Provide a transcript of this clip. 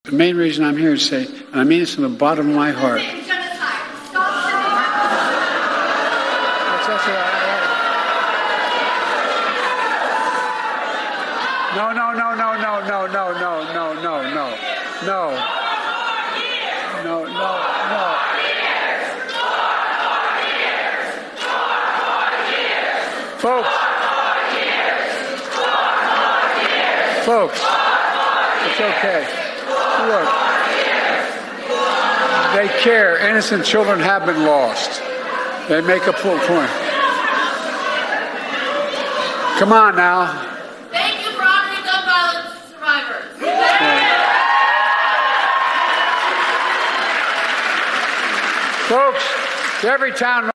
The main reason I'm here is to say, and I mean this from the bottom of my heart. No. Folks, it's okay. Look, they care. Innocent children have been lost. They make a full point. Come on now. Thank you for honoring gun violence survivors. Folks, every town